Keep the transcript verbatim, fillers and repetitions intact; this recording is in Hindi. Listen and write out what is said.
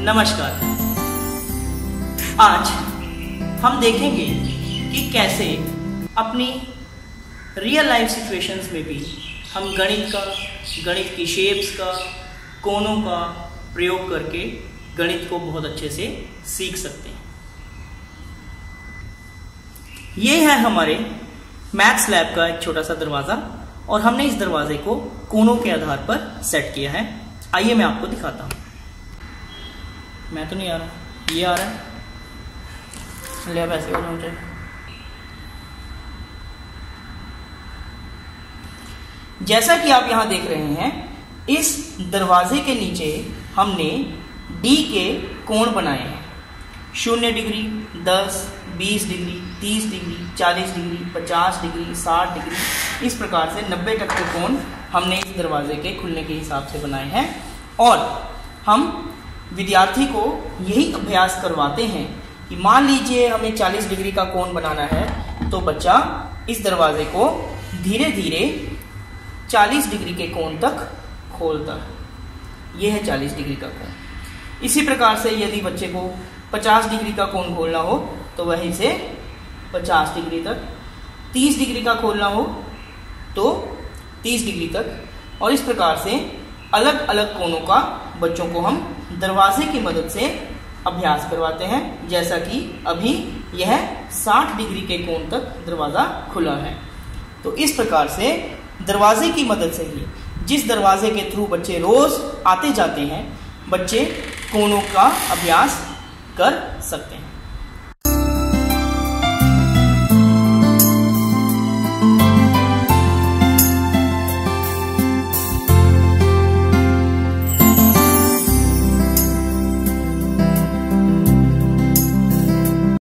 नमस्कार। आज हम देखेंगे कि कैसे अपनी रियल लाइफ सिचुएशंस में भी हम गणित का गणित की शेप्स का, कोनों का प्रयोग करके गणित को बहुत अच्छे से सीख सकते हैं। ये है हमारे मैथ्स लैब का एक छोटा सा दरवाज़ा और हमने इस दरवाजे को कोनों के आधार पर सेट किया है। आइए मैं आपको दिखाता हूँ। मैं तो नहीं आ रहा, ये आ रहा है। ले अब ऐसे हो जाए। जैसा कि आप यहां देख रहे हैं, इस दरवाजे के नीचे हमने डी के कोण बनाए हैं। शून्य डिग्री, दस, बीस डिग्री, तीस डिग्री, चालीस डिग्री, पचास डिग्री, साठ डिग्री, इस प्रकार से नब्बे तक के कोण हमने इस दरवाजे के खुलने के हिसाब से बनाए हैं। और हम विद्यार्थी को यही अभ्यास करवाते हैं कि मान लीजिए हमें चालीस डिग्री का कोण बनाना है, तो बच्चा इस दरवाजे को धीरे धीरे चालीस डिग्री के कोण तक खोलता है। यह है चालीस डिग्री का कोण। इसी प्रकार से यदि बच्चे को पचास डिग्री का कोण खोलना हो तो वह इसे पचास डिग्री तक, तीस डिग्री का खोलना हो तो तीस डिग्री तक, और इस प्रकार से अलग अलग कोणों का बच्चों को हम दरवाजे की मदद से अभ्यास करवाते हैं। जैसा कि अभी यह साठ डिग्री के कोण तक दरवाजा खुला है। तो इस प्रकार से दरवाजे की मदद से ही, जिस दरवाजे के थ्रू बच्चे रोज आते जाते हैं, बच्चे कोणों का अभ्यास कर सकते हैं।